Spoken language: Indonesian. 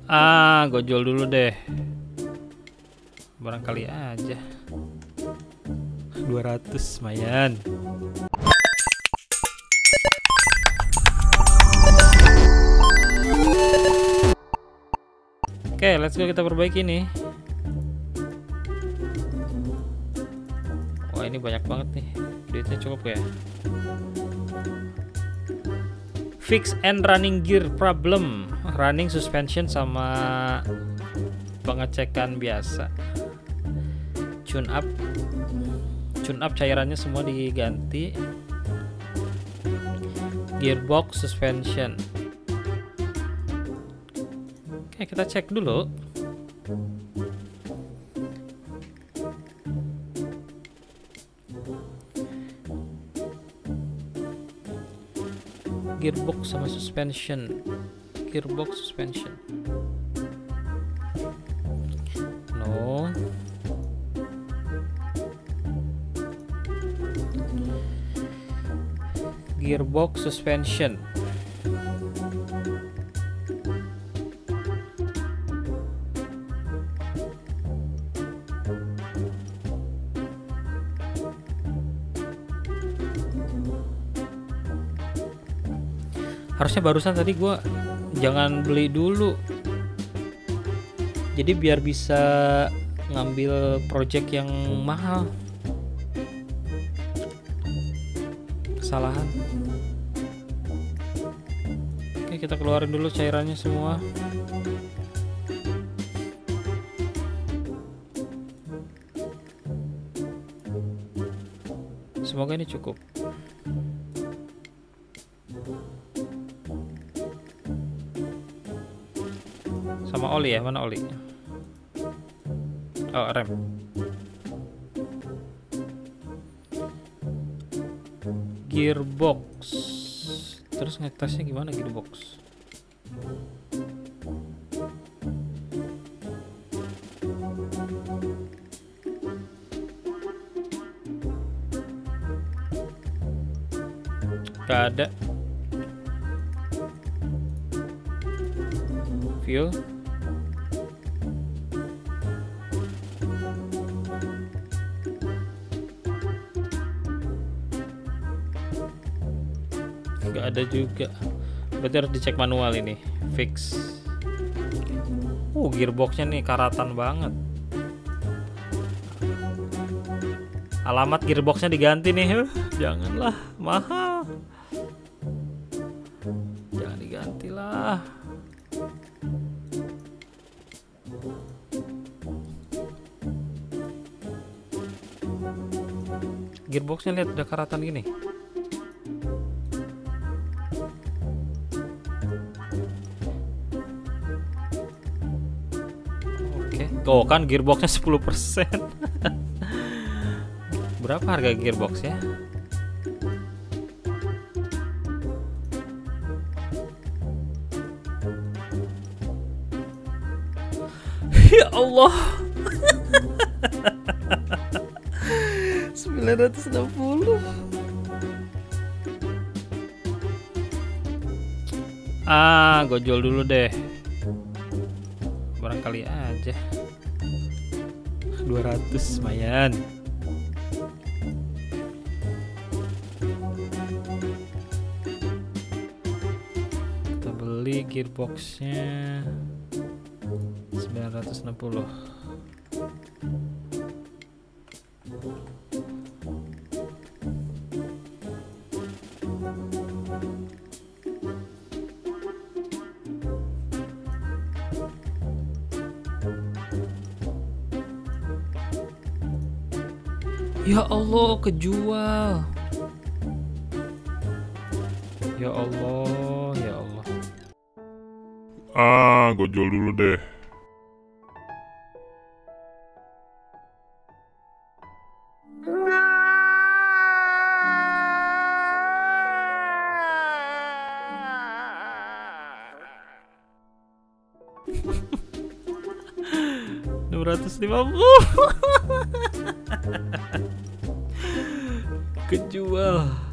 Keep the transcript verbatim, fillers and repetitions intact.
Ah, gue jual dulu deh. Barangkali aja. dua ratus lumayan. Oke, let's go, kita perbaiki nih. Wah, ini banyak banget nih. Duitnya cukup ya. Fix and running gear problem. Running suspension sama pengecekan biasa. Tune up. Tune up cairannya semua diganti. Gearbox suspension. Oke, kita cek dulu. Gearbox sama suspension. Gearbox suspension. No. Gearbox suspension. Harusnya barusan tadi gua jangan beli dulu. Jadi biar bisa ngambil project yang mahal. Kesalahan. Oke, kita keluarin dulu cairannya semua. Semoga ini cukup. Sama oli ya, mana oli? Oh, rem. Gearbox. Terus ngetesnya gimana gearbox? Gak ada. Fuel. Gak ada juga. Berarti harus dicek manual ini. Fix. Uh, gearboxnya nih karatan banget. Alamat gearboxnya diganti nih. Huh, janganlah, mahal. Jangan digantilah. Gearboxnya lihat udah karatan gini. Oke, oh kan gearboxnya sepuluh persen. Berapa harga gearbox ya? Ya Allah. sembilan ratus enam puluh. Ah, gue jual dulu deh. Barangkali aja. dua ratus lumayan. Kita beli gearboxnya sembilan ratus enam puluh. Ya Allah, kejual. Ya Allah, ya Allah. Ah, gue jual dulu deh. enam ratus lima puluh. Kejual.